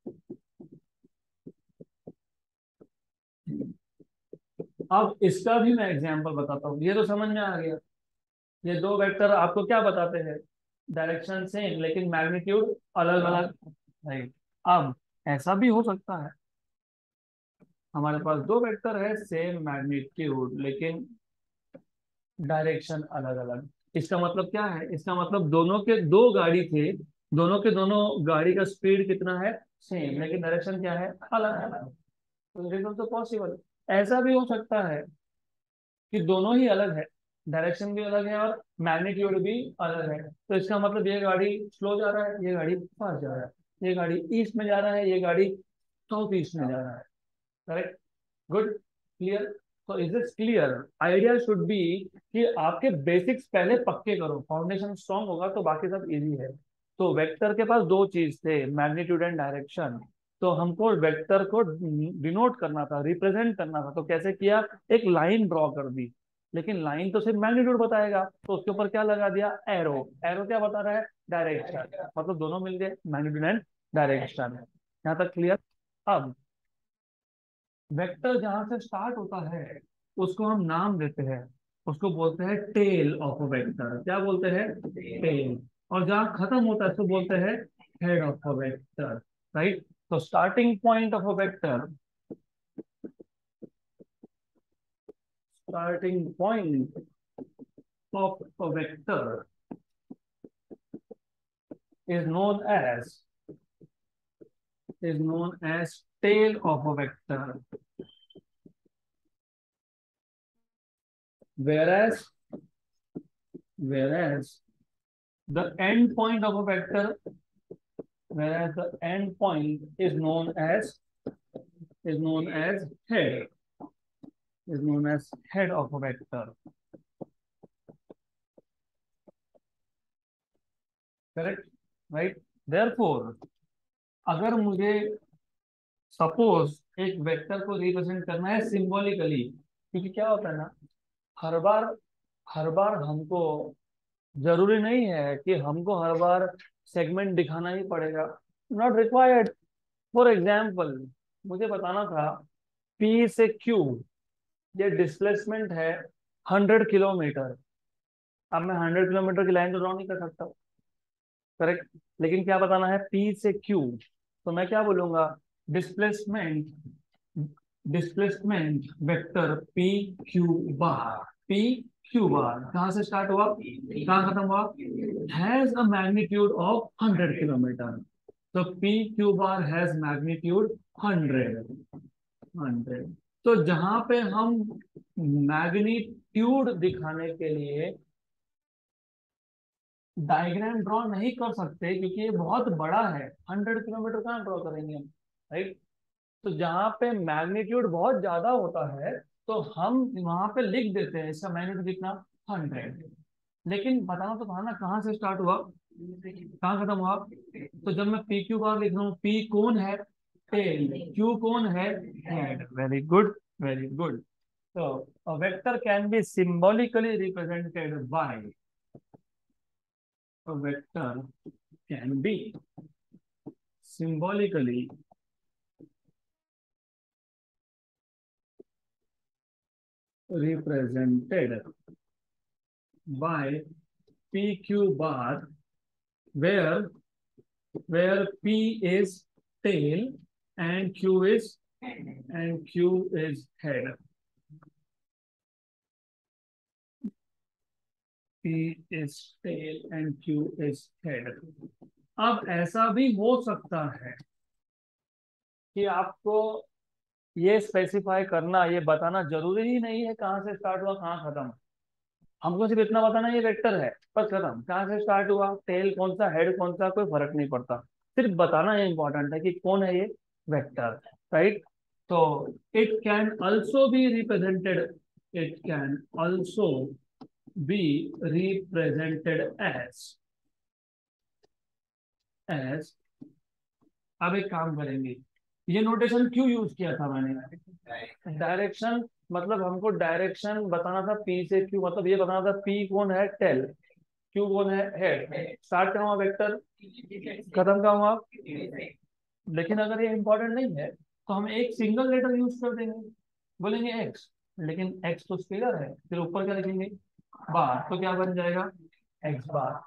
अब इसका भी मैं example बताता हूँ, ये तो समझ में आ गया। ये दो वेक्टर आपको क्या बताते हैं? डायरेक्शन सेम लेकिन मैग्नीट्यूड अलग अलग। राइट। अब ऐसा भी हो सकता है, हमारे पास दो वेक्टर है, सेम मैग्नीट्यूड लेकिन डायरेक्शन अलग अलग। इसका मतलब क्या है? इसका मतलब दोनों के दो गाड़ी थे, दोनों के दोनों गाड़ी का स्पीड कितना है? सेम, लेकिन डायरेक्शन क्या है? अलग अलग। तो तो पॉसिबल। ऐसा भी हो सकता है कि दोनों ही अलग है, डायरेक्शन भी अलग है और मैग्नीट्यूड भी अलग है। तो इसका मतलब ये गाड़ी स्लो जा रहा है, ये गाड़ी फास्ट जा रहा है, ये गाड़ी ईस्ट में जा रहा है, ये गाड़ी साउथ ईस्ट में जा रहा है। Correct, good, clear. तो is it clear? Idea should be कि आपके बेसिक्स पहले पक्के करो, फाउंडेशन स्ट्रांग होगा तो बाकी सब इजी है। तो वेक्टर के पास दो चीज थे, मैग्नीट्यूड एंड डायरेक्शन। तो हमको वेक्टर को डिनोट करना था, रिप्रेजेंट करना था, तो कैसे किया? एक लाइन ड्रॉ कर दी। लेकिन लाइन तो सिर्फ मैग्नीट्यूड बताएगा, तो उसके ऊपर क्या लगा दिया? एरो। एरो क्या बता रहा है? डायरेक्शन। मतलब दोनों मिल गए, मैग्नीट्यूड एंड डायरेक्शन। यहाँ तक क्लियर? अब वेक्टर जहां से स्टार्ट होता है उसको हम नाम देते हैं, उसको बोलते हैं टेल ऑफ अ वेक्टर। क्या बोलते हैं? टेल। और जहां खत्म होता है उसको बोलते हैं head of a vector. Right. तो starting point of a vector, starting point of a vector is known as is known as tail of a vector, whereas whereas the end point of a vector, whereas the end point is known as is known as head, is known as head of a vector. Correct, right? Therefore, अगर मुझे suppose एक vector को represent करना है symbolically, क्योंकि क्या होता है ना, हर बार हर बार हमको जरूरी नहीं है कि हमको हर बार सेगमेंट दिखाना ही पड़ेगा। Not required. फॉर एग्जाम्पल, मुझे बताना था पी से क्यू, ये डिस्प्लेसमेंट है हंड्रेड किलोमीटर। अब मैं हंड्रेड किलोमीटर की लाइन तो ड्रॉ नहीं कर सकता, करेक्ट? लेकिन क्या बताना है? पी से क्यू। तो मैं क्या बोलूंगा? Displacement, displacement vector P Q bar. P Q bar कहां से स्टार्ट हुआ, कहां खत्म हुआ? Has a magnitude of hundred kilometre. तो P Q bar has magnitude hundred. Hundred. तो जहां पे हम मैग्नीट्यूड दिखाने के लिए डायग्राम ड्रॉ नहीं कर सकते क्योंकि ये बहुत बड़ा है, हंड्रेड किलोमीटर कहाँ ड्रॉ करेंगे हम? राइट। तो जहाँ पे मैग्नीट्यूड बहुत ज्यादा होता है तो हम वहां पे लिख देते हैं इसका मैग्नीट्यूड कितना? हंड्रेड। लेकिन बताना तो था ना कहाँ से स्टार्ट हुआ, कहाँ खत्म हुआ। तो जब मैं पी क्यू बार लिख रहा हूँ, पी कौन है? टेल। क्यू कौन है? Head. Very good, very good. तो a vector can be symbolically represented by, a vector can be symbolically represented by P Q bar where where P is tail and Q is and Q is head. P is tail and Q is head. अब ऐसा भी हो सकता है कि आपको ये specify करना, ये बताना जरूरी ही नहीं है कहाँ से स्टार्ट हुआ कहाँ खत्म। हमको सिर्फ इतना बताना ये वेक्टर है, बस खत्म। कहाँ से स्टार्ट हुआ, टेल कौन सा, हेड कौन सा, कोई फर्क नहीं पड़ता। सिर्फ बताना ये इंपॉर्टेंट है कि कौन है ये वेक्टर, राइट। तो it can also be represented it can also be represented as as अब एक काम करेंगे, ये नोटेशन क्यों यूज किया था मैंने? डायरेक्शन, मतलब हमको डायरेक्शन बताना था पी से क्यू, मतलब ये बताना था पी कौन है, टेल, क्यू कौन है, हेड। स्टार्ट कहाँ हुआ वेक्टर, खत्म कहाँ हुआ। लेकिन अगर ये इंपॉर्टेंट नहीं है तो हम एक सिंगल लेटर यूज कर देंगे, बोलेंगे एक्स, लेकिन एक्स तो स्केलर है, फिर ऊपर क्या लिखेंगे, बार, तो क्या बन जाएगा, एक्स बार।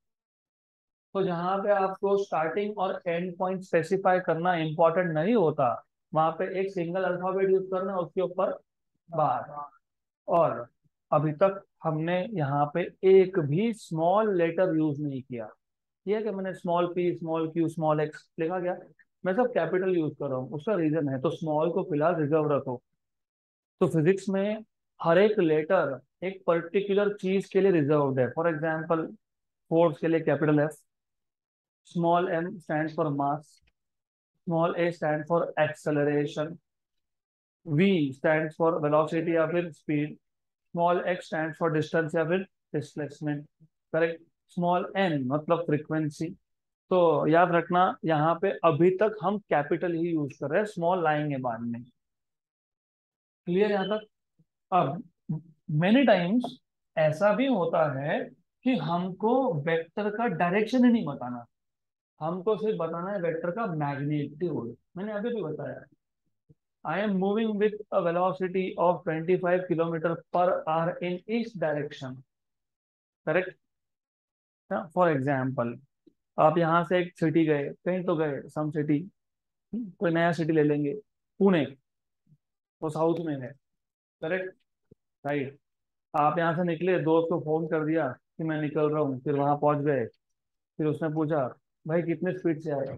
तो जहां पे आपको स्टार्टिंग और एंड पॉइंट स्पेसिफाई करना इंपॉर्टेंट नहीं होता, वहां पे एक सिंगल अल्फाबेट यूज करना, उसके ऊपर बार। और अभी तक हमने यहाँ पे एक भी स्मॉल लेटर यूज नहीं किया। ये है कि मैंने small P, small Q, small X लिखा गया, मैं सब कैपिटल यूज कर रहा हूँ, उसका रीजन है। तो स्मॉल को फिलहाल रिजर्व रखो। तो फिजिक्स में हर एक लेटर एक पर्टिकुलर चीज के लिए रिजर्व्ड है। फॉर एग्जाम्पल, फोर्स के लिए capital F, small M stand for mass, small A stand for acceleration, V stand for velocity या फिर speed, small X stand for distance या फिर डिस्प्लेसमेंट, करेक्ट। स्मॉल एन मतलब फ्रीक्वेंसी। तो याद रखना यहाँ पे अभी तक हम कैपिटल ही यूज कर रहे हैं, स्मॉल लाएंगे बाद में। क्लियर यहाँ तक? अब मेनी टाइम्स ऐसा भी होता है कि हमको वेक्टर का डायरेक्शन ही नहीं बताना, हमको सिर्फ बताना है वेक्टर का मैग्नीट्यूड। मैंने अभी भी बताया, I am moving with a velocity of twenty five kilometre per hour in each direction, correct. For example, आप यहाँ से एक सिटी गए, कहीं तो गए, सम सिटी, कोई नया सिटी ले लेंगे, पुणे, वो साउथ में है, करेक्ट, राइट। आप यहाँ से निकले, दोस्त को फोन कर दिया कि मैं निकल रहा हूँ, फिर वहां पहुंच गए, फिर उसने पूछा भाई कितने स्पीड से आए,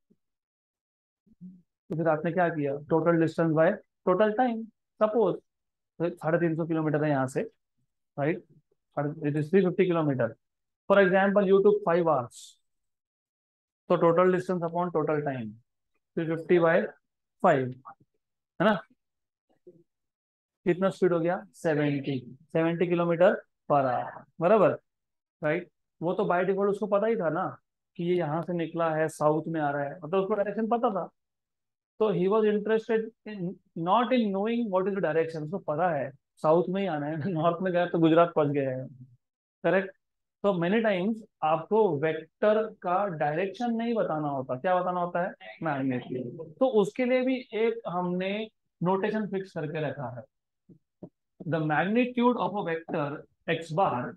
तो फिर आपने क्या किया, total distance by total time. Suppose साढ़े तीन सौ किलोमीटर है यहाँ से, right, it is three fifty kilometre. For example you took five hours, तो total distance upon total time three fifty by five, है ना। कितना स्पीड हो गया, seventy, seventy kilometre per hour, बराबर, राइट। वो तो बाय डिफॉल्ट उसको पता ही था ना कि ये यहाँ से निकला है, साउथ में आ रहा है, मतलब उसको डायरेक्शन पता था। तो he was interested in not in knowing what is the direction, उसको पता है साउथ में ही आना है, नॉर्थ में गया तो गुजरात पहुंच गए हैं, करेक्ट। तो मेनी टाइम्स आपको वेक्टर का डायरेक्शन नहीं बताना होता, क्या बताना होता है, मैग्नीट्यूड। तो उसके लिए भी एक हमने नोटेशन फिक्स करके रखा है, the magnitude of a vector X bar,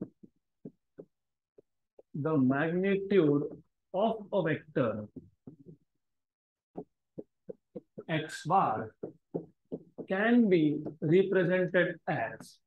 the magnitude of a vector x bar can be represented as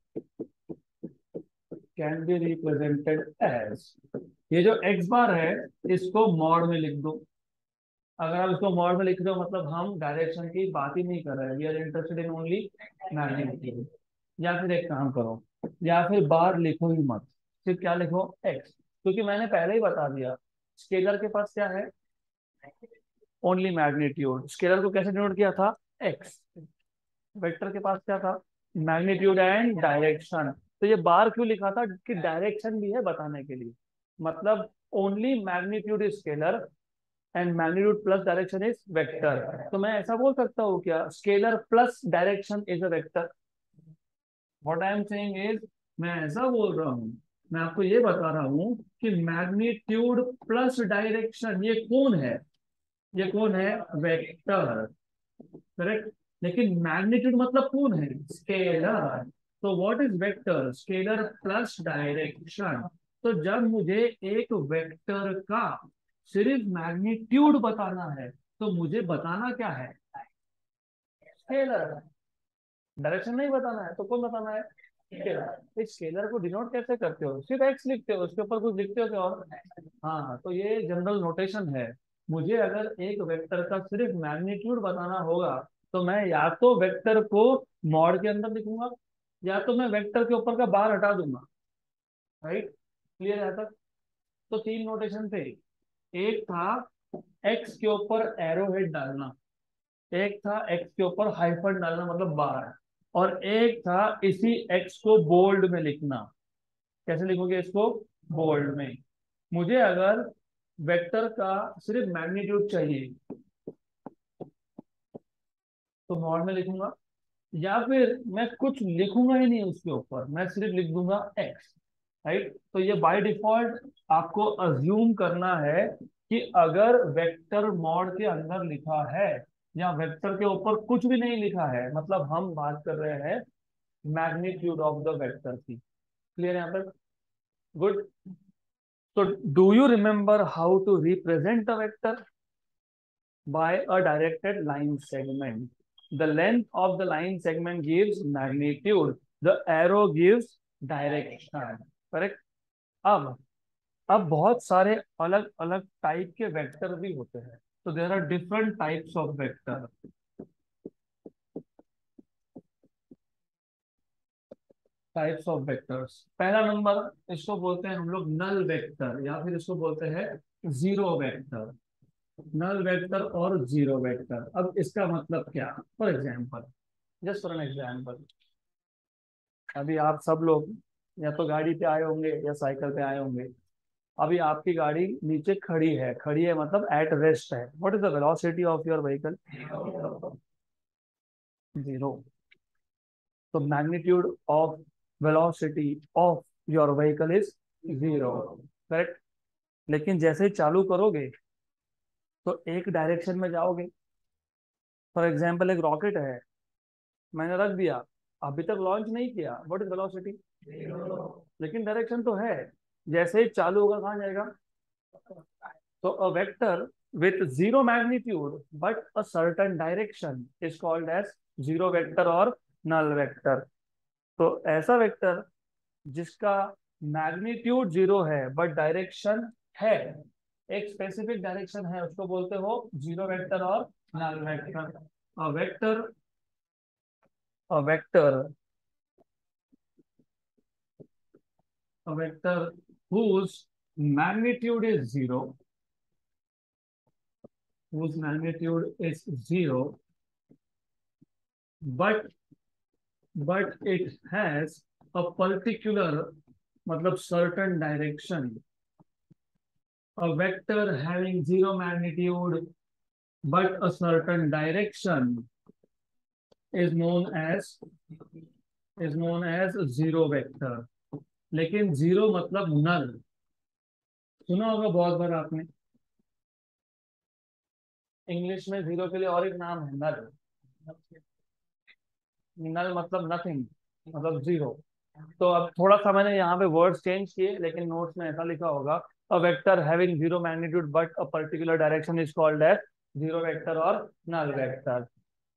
can be represented as ये जो x बार है इसको मॉड में लिख दो। अगर आप इसको मॉड में लिख दो मतलब हम डायरेक्शन की बात ही नहीं कर रहे हैं, we are interested in only magnitude. या फिर एक काम करो, या फिर बार लिखो ही मत, सिर्फ क्या लिखो, x, क्योंकि मैंने पहले ही बता दिया स्केलर के पास क्या है, ओनली मैग्नीट्यूड। स्केलर को कैसे डिनोट किया था, एक्स। वेक्टर के पास क्या था, मैग्नीट्यूड एंड डायरेक्शन। तो ये बार क्यों लिखा था कि डायरेक्शन भी है बताने के लिए, मतलब only magnitude is scalar and magnitude plus direction is vector. तो मैं ऐसा बोल सकता हूँ क्या, scalar plus direction is a vector. What I am saying is, मैं ऐसा बोल रहा हूँ, मैं आपको ये बता रहा हूँ कि मैग्नीट्यूड प्लस डायरेक्शन ये कौन है, ये कौन है, वेक्टर, करेक्ट। लेकिन मैग्नीट्यूड मतलब कौन है, स्केलर। तो what is vector, scalar plus direction. तो जब मुझे एक वेक्टर का सिर्फ मैग्नीट्यूड बताना है तो मुझे बताना क्या है, स्केलर। डायरेक्शन नहीं बताना है तो कौन बताना है, स्केलर। इस स्केलर को डिनोट कैसे करते हो, सिर्फ एक्स लिखते हो, उसके ऊपर कुछ लिखते हो क्या और, हाँ तो ये जनरल नोटेशन है। मुझे अगर एक वेक्टर का सिर्फ मैग्नीट्यूड बताना होगा तो मैं या तो वेक्टर को मॉड के अंदर लिखूंगा या तो मैं वेक्टर के ऊपर का बार हटा दूंगा। राइट, क्लियर है तक। तो तीन नोटेशन थे, एक था एक्स के ऊपर एरो हेड डालना, एक था एक्स के ऊपर हाइफन डालना मतलब बार, और एक था इसी एक्स को बोल्ड में लिखना। कैसे लिखोगे इसको, बोल्ड में। मुझे अगर वेक्टर का सिर्फ मैग्नीट्यूड चाहिए तो मॉड में लिखूंगा, या फिर मैं कुछ लिखूंगा ही नहीं उसके ऊपर, मैं सिर्फ लिख दूंगा एक्स। राइट, तो ये बाय डिफॉल्ट आपको अज्यूम करना है कि अगर वेक्टर मॉड के अंदर लिखा है या वेक्टर के ऊपर कुछ भी नहीं लिखा है, मतलब हम बात कर रहे हैं मैग्नीट्यूड ऑफ द वेक्टर की। क्लियर है यहाँ पर, गुड। तो do you remember how to represent a vector, by a directed line segment? The length of the line segment gives magnitude. The arrow gives direction. Correct? अब अब बहुत सारे अलग अलग टाइप के वेक्टर भी होते हैं, तो there are different types of vector. Types of vectors, पहला नंबर इसको बोलते हैं हम लोग नल वेक्टर, या फिर इसको बोलते हैं जीरो वेक्टर। नल वेक्टर और जीरो वेक्टर, अब इसका मतलब क्या, for example, just for an example, अभी आप सब लोग या तो गाड़ी पे आए होंगे या साइकिल पे आए होंगे। अभी आपकी गाड़ी नीचे खड़ी है, खड़ी है मतलब एट रेस्ट है। What is the velocity of your vehicle, zero. तो magnitude of velocity of your vehicle is zero, correct. लेकिन जैसे ही चालू करोगे तो एक डायरेक्शन में जाओगे। फॉर एग्जाम्पल एक रॉकेट है, मैंने रख दिया, अभी तक लॉन्च नहीं किया, व्हाट इज वेलोसिटी, लेकिन डायरेक्शन तो है। जैसे ही चालू होगा कहाँ जाएगा। तो a vector with zero magnitude but a certain direction is called as zero vector और null vector। तो ऐसा वेक्टर जिसका मैग्नीट्यूड जीरो है बट डायरेक्शन है, एक स्पेसिफिक डायरेक्शन है, उसको बोलते हो जीरो वेक्टर और null vector. A vector a vector a vector whose magnitude is zero, whose magnitude is zero, but but it has a particular, मतलब certain direction. A vector having zero magnitude but a certain direction is known as is known as zero vector। लेकिन zero मतलब null, सुना होगा बहुत बार आपने। English में zero के लिए और एक नाम है नल। नल मतलब नथिंग, मतलब जीरो। तो अब थोड़ा सा मैंने यहाँ पे वर्ड्स चेंज किए, लेकिन नोट्स में ऐसा लिखा होगा, a vector having zero magnitude but a particular direction is called as zero vector और नल वेक्टर।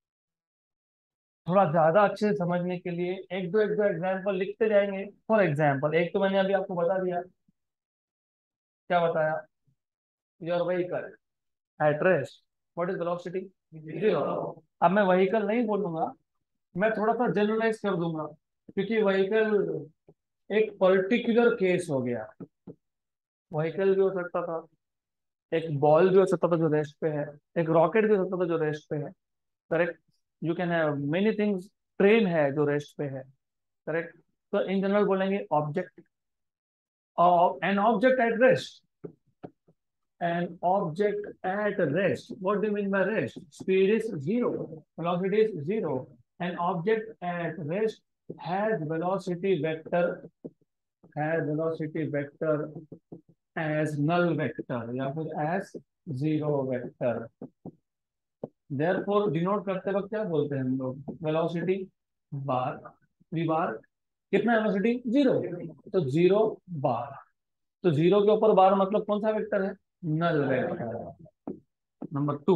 थोड़ा ज्यादा अच्छे से समझने के लिए एक दो एक दो एग्जांपल लिखते जाएंगे। फॉर एग्जांपल, एक तो मैंने अभी आपको बता दिया, क्या बताया, your vehicle at rest, what is velocity, zero. अब मैं व्हीकल नहीं बोलूंगा, मैं थोड़ा सा जनरलाइज कर दूंगा, क्योंकि व्हीकल एक पर्टिकुलर केस हो गया। व्हीकल भी हो सकता था, एक बॉल भी हो सकता था जो रेस्ट पे है, एक रॉकेट भी हो सकता था जो रेस्ट पे है, correct. You can have many things, train है जो रेस्ट पे है, करेक्ट। तो इन जनरल बोलेंगे object, an object at rest, an object at rest. What do you mean by rest? Speed is zero, velocity is zero. An object at rest has velocity vector, has velocity vector as null vector या फिर as zero vector। Therefore denote करते वक्त क्या बोलते हैं हम लोग, velocity बार, V bar, कितना वेलोसिटी, जीरो, तो जीरो बार। तो जीरो के ऊपर बार मतलब कौन सा वेक्टर है? Null vector. Number two.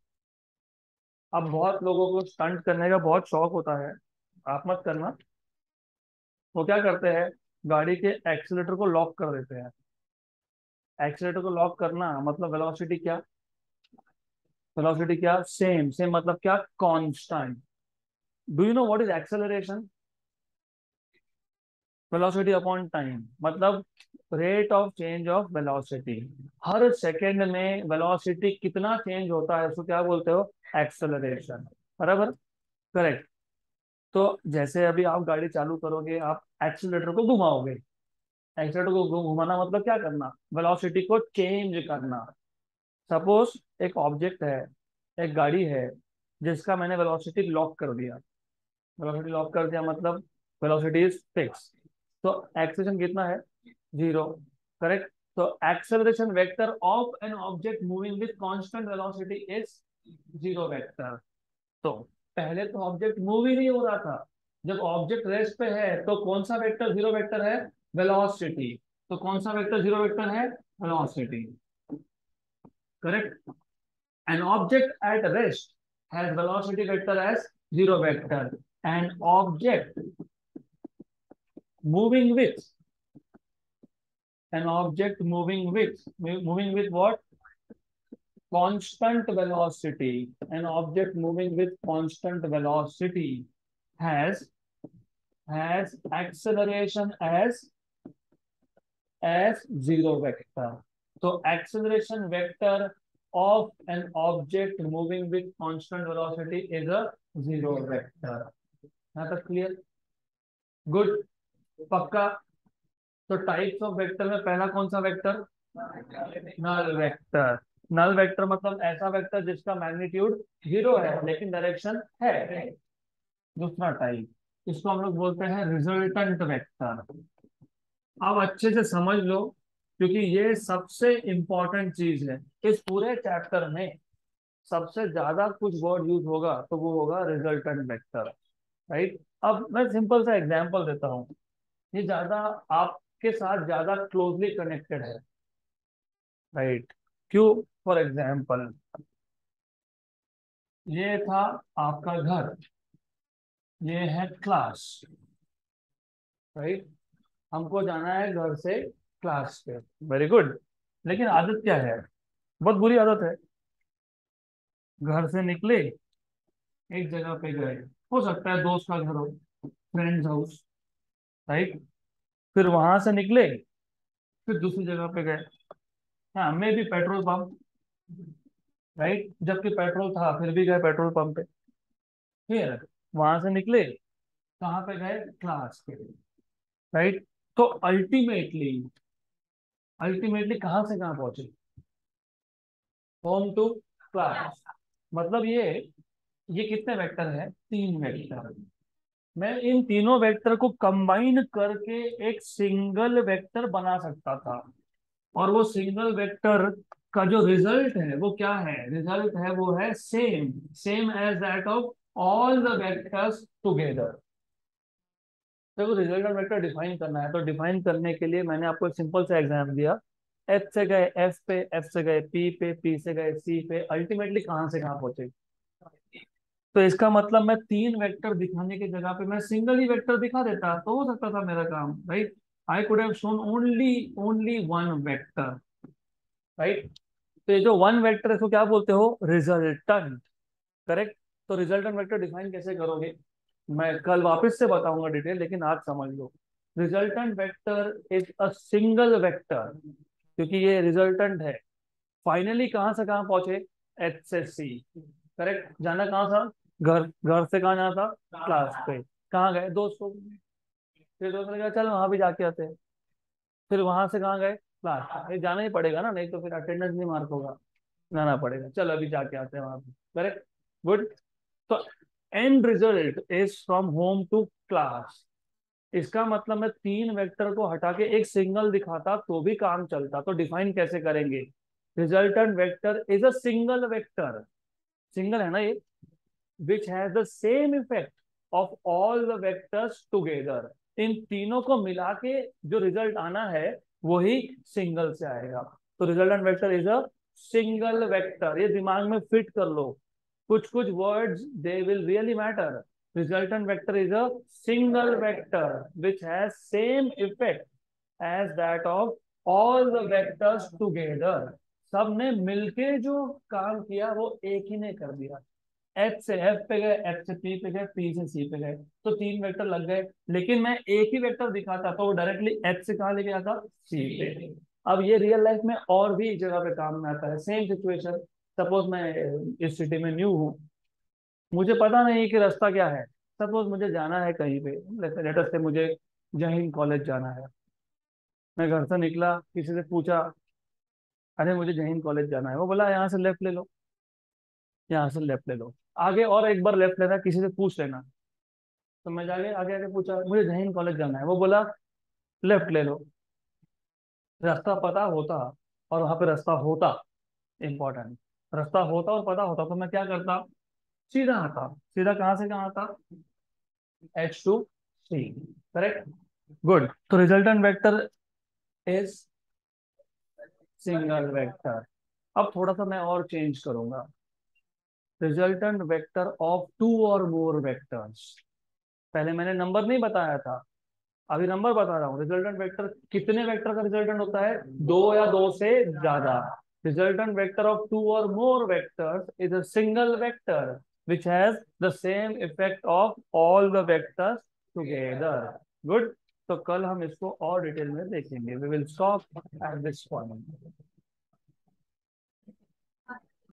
अब बहुत लोगों को स्टंट करने का बहुत शौक होता है, आप मत करना। वो क्या करते हैं, गाड़ी के एक्सीलेटर को लॉक कर देते हैं। एक्सीलेटर को लॉक करना मतलब वेलोसिटी क्या, वेलोसिटी क्या, सेम सेम मतलब क्या, constant. Do you know what is acceleration? Velocity upon time, मतलब rate of change of velocity. हर सेकंड में वेलोसिटी कितना चेंज होता है उसको क्या बोलते हो? एक्सेलरेशन। बराबर, करेक्ट। तो जैसे अभी आप गाड़ी चालू करोगे, आप एक्सीलरेटर को घुमाओगे। एक्सीलरेटर को घु- घुमाना मतलब क्या करना? वेलोसिटी को चेंज करना। सपोज एक ऑब्जेक्ट है, एक गाड़ी है, जिसका मैंने वेलोसिटी लॉक कर दिया। वेलोसिटी लॉक कर दिया मतलब वेलोसिटी इज फिक्स। तो एक्सेलरेशन कितना है? जीरो। करेक्ट। तो acceleration vector of an object moving with constant velocity is zero vector. तो पहले तो ऑब्जेक्ट मूव ही नहीं हो रहा था। जब ऑब्जेक्ट रेस्ट पे है तो कौन सा वेक्टर जीरो वेक्टर है? वेलोसिटी। तो कौन सा वेक्टर जीरो वेक्टर है? Velocity. Correct. An object at rest has velocity vector as zero vector. An object moving with an object moving with moving with what? Constant velocity. An object moving with constant velocity has has acceleration as as zero vector. So acceleration vector of an object moving with constant velocity is a zero vector. यहाँ तक clear? Good, पक्का। तो types of vector में पहला कौन सा vector? Null vector. Null vector मतलब ऐसा वेक्टर जिसका मैग्नीट्यूड जीरो है लेकिन डायरेक्शन है। दूसरा टाइप, इसको हम लोग बोलते हैं रिजल्टेंट वेक्टर। अब अच्छे से समझ लो, क्योंकि ये सबसे इंपॉर्टेंट चीज है इस पूरे चैप्टर में। सबसे ज्यादा कुछ वर्ड यूज होगा तो वो होगा रिजल्टेंट वेक्टर। राइट। अब मैं सिंपल सा एग्जांपल देता हूँ, ये ज्यादा आपके साथ ज्यादा क्लोजली कनेक्टेड है। राइट। क्यों? फॉर एग्जाम्पल, ये था आपका घर, ये है क्लास। राइट। हमको जाना है घर से क्लास पे। Very good. लेकिन आदत क्या है? बहुत बुरी आदत है। घर से निकले, एक जगह पे गए, हो सकता है दोस्त का घर हो, फ्रेंड्स हाउस। राइट। फिर वहां से निकले, फिर दूसरी जगह पे गए, हाँ मे भी पेट्रोल पंप। राइट। जबकि पेट्रोल था फिर भी गए पेट्रोल पंप पे। फिर वहां से निकले, कहाँ पे गए? क्लास पे। राइट। तो अल्टीमेटली अल्टीमेटली कहाँ से कहाँ पहुंचे? Home to class. मतलब ये ये कितने वेक्टर है? तीन वेक्टर। मैं इन तीनों वेक्टर को कंबाइन करके एक सिंगल वेक्टर बना सकता था। और वो सिंगल वेक्टर का जो रिजल्ट है वो क्या है? रिजल्ट है वो है same same as that of all the vectors together. देखो, रिजल्टेंट वेक्टर डिफाइन करना है तो डिफाइन करने के लिए मैंने आपको एक सिंपल सा एग्जाम दिया। एफ से गए एफ पे, एफ से गए पी पे, पी से गए सी पे, अल्टीमेटली कहाँ से कहाँ पहुंचे? तो इसका मतलब मैं तीन वेक्टर दिखाने की जगह पे मैं सिंगल ही वेक्टर दिखा देता तो हो सकता था मेरा काम। Right. I could have shown only only one vector. Right. तो ये जो वन वेक्टर है इसको क्या बोलते हो? रिजल्टेंट। करेक्ट। तो रिजल्टेंट वेक्टर डिफाइन कैसे करोगे? मैं कल वापस से बताऊंगा डिटेल, लेकिन आज समझ लो। Resultant vector is a single vector, क्योंकि ये रिजल्टेंट है। फाइनली कहां से कहां पहुंचे? एच से सी। करेक्ट। जाना कहाँ था? घर। घर से कहाँ जाना था? क्लास पे। कहाँ गए? दोस्तों। फिर दोस्त ने कहा चल वहां भी जाके आते हैं। फिर वहां से कहाँ गए? क्लास। ये जाना ही पड़ेगा ना, नहीं तो फिर अटेंडेंस नहीं मार्क होगा। जाना पड़ेगा, चल अभी जाके आते हैं वहां पे। करेक्ट। गुड। तो end result is from home to class. इसका मतलब मैं तीन वेक्टर को हटा के एक सिंगल दिखाता तो भी काम चलता। तो डिफाइन कैसे करेंगे? Resultant vector is a single vector, single है ना ये, which has the same effect of all the vectors together. इन तीनों को मिला के जो रिजल्ट आना है वही सिंगल से आएगा। तो resultant vector is a single vector, ये दिमाग में फिट कर लो। कुछ कुछ words they will really matter. Resultant vector is a single vector which has same effect as that of all the vectors together. सब ने मिलके जो काम किया वो एक ही ने कर दिया। एच से एफ पे गए, एफ से पी पे गए, पी से सी पे गए, तो तीन वेक्टर लग गए। लेकिन मैं एक ही वेक्टर दिखाता तो वो डायरेक्टली एच से कहाँ लेके आता, सी पे। अब ये रियल लाइफ में और भी जगह पे काम में आता है। सेम सिचुएशन, सपोज मैं इस सिटी में न्यू हूँ, मुझे पता नहीं कि रास्ता क्या है। सपोज मुझे जाना है कहीं पे, लेटर से मुझे जहीन कॉलेज जाना है। मैं घर से निकला, किसी से पूछा, अरे मुझे जहीन कॉलेज जाना है, वो बोला यहाँ से लेफ्ट ले लो, यहाँ से लेफ्ट ले लो। आगे और एक बार लेफ्ट लेना, किसी से पूछ लेना। तो मैं जाके आगे आगे पूछा, मुझे जहीन कॉलेज जाना है, वो बोला लेफ्ट ले लो। रास्ता पता होता और वहां पे रास्ता होता, इंपॉर्टेंट, रास्ता होता और पता होता तो मैं क्या करता, सीधा आता। सीधा कहाँ से कहाँ आता, H to C. Correct, good. तो resultant vector is single vector. अब थोड़ा सा मैं और चेंज करूंगा, resultant vector of two or more vectors. पहले मैंने नंबर नहीं बताया था, अभी नंबर बता रहा हूँ। रिजल्टेंट वेक्टर कितने वेक्टर का रिजल्टेंट होता है, दो या दो से ज्यादा। Resultant vector of two or more vectors is a single vector which has the same effect of all the vectors together. Good. तो कल हम इसको और डिटेल में देखेंगे। We will stop at this point.